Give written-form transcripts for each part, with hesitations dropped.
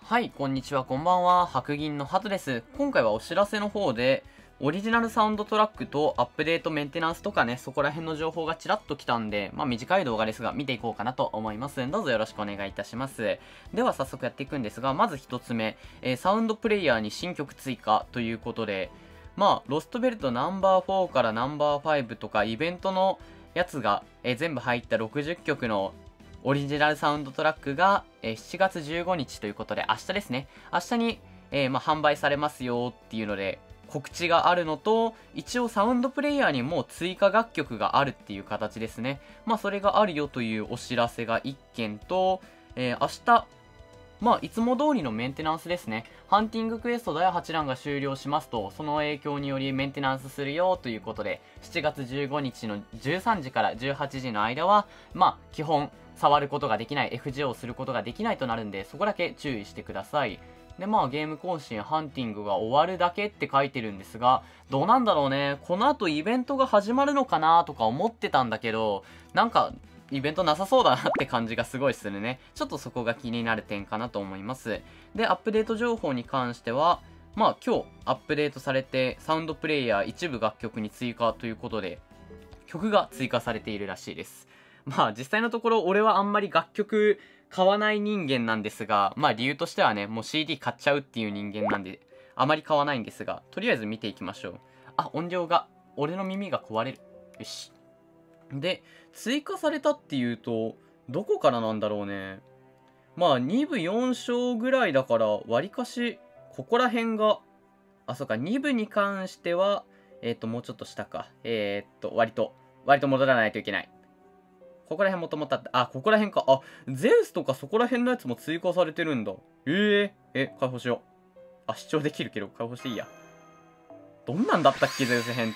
はい、こんにちは、こんばんは。白銀のハトです。今回はお知らせの方で、オリジナルサウンドトラックとアップデートメンテナンスとかね、そこら辺の情報がちらっと来たんで、短い動画ですが見ていこうかなと思います。どうぞよろしくお願いいたします。では早速やっていくんですが、まず一つ目、サウンドプレイヤーに新曲追加ということで、ロストベルトナンバー4からナンバー5とかイベントのやつが、全部入った60曲のオリジナルサウンドトラックが、7月15日ということで、明日ですね。明日に、販売されますよっていうので、告知があるのと、一応サウンドプレイヤーにも追加楽曲があるっていう形ですね。それがあるよというお知らせが1件と、明日、いつも通りのメンテナンスですね。ハンティングクエスト第8弾が終了しますと、その影響によりメンテナンスするよということで、7月15日の13時から18時の間は、基本、触ることができない、FGO をすることができないとなるんで、そこだけ注意してください。で、ゲーム更新、ハンティングが終わるだけって書いてるんですが、どうなんだろうね。この後イベントが始まるのかなとか思ってたんだけど、なんか、イベントなさそうだなって感じがすごいするね。ちょっとそこが気になる点かなと思います。で、アップデート情報に関しては、今日アップデートされて、サウンドプレイヤー一部楽曲に追加ということで、曲が追加されているらしいです。実際のところ俺はあんまり楽曲買わない人間なんですが、理由としてはね、もう CD 買っちゃうっていう人間なんで、あまり買わないんですが、とりあえず見ていきましょう。音量が、俺の耳が壊れる。よし。で、追加されたっていうと、どこからなんだろうね。2部4章ぐらいだから、わりかし、ここら辺が、そうか、2部に関しては、もうちょっと下か。割と戻らないといけない。ここら辺もともとあった。ここら辺か。ゼウスとかそこら辺のやつも追加されてるんだ。解放しよう。視聴できるけど、解放していいや。どんなんだったっけ、ゼウス編って。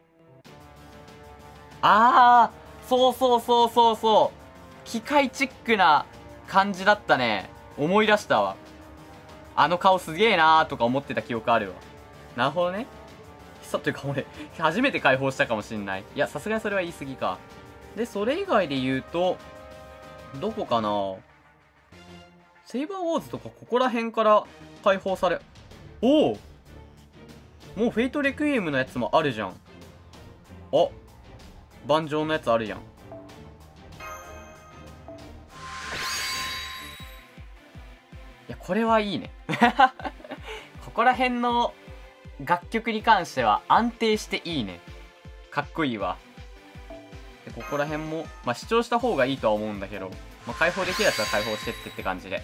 そう。機械チックな感じだったね。思い出したわ。あの顔すげえなーとか思ってた記憶あるわ。なるほどね。というか俺、初めて解放したかもしんない。いや、さすがにそれは言い過ぎか。で、それ以外で言うと、どこかな、セイバーウォーズとかここら辺から解放され、もうフェイトレクイエムのやつもあるじゃん。盤上のやつあるやん。いや、これはいいね。ここら辺の楽曲に関しては安定していいね。かっこいいわ。で、ここら辺も、視聴した方がいいとは思うんだけど、解放できるやつは解放してって感じで。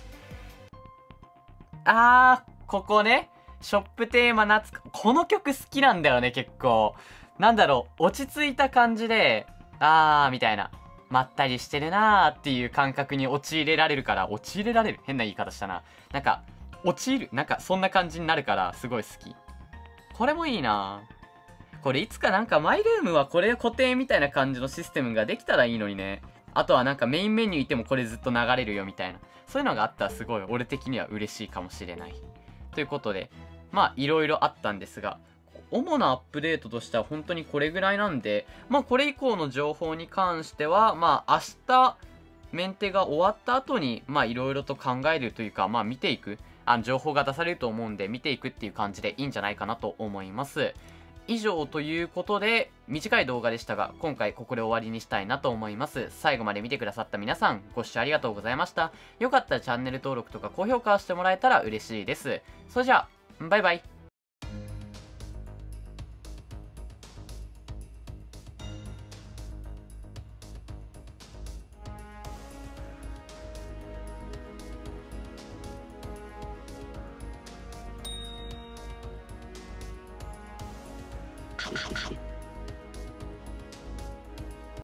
ここね。ショップテーマこの曲好きなんだよね、結構。なんだろう、落ち着いた感じで、みたいな。まったりしてるなーっていう感覚に陥れられるから、変な言い方したな。そんな感じになるから、すごい好き。これもいいなー。これいつかマイルームはこれ固定みたいな感じのシステムができたらいいのにね。あとはメインメニューいてもこれずっと流れるよみたいな。そういうのがあったらすごい俺的には嬉しいかもしれない。ということで、いろいろあったんですが、主なアップデートとしては本当にこれぐらいなんで、これ以降の情報に関しては、明日、メンテが終わった後に、いろいろと考えるというか、見ていく、情報が出されると思うんで、見ていくっていう感じでいいんじゃないかなと思います。以上ということで、短い動画でしたが、今回ここで終わりにしたいなと思います。最後まで見てくださった皆さん、ご視聴ありがとうございました。よかったらチャンネル登録とか高評価してもらえたら嬉しいです。それじゃあ、バイバイ。 はい。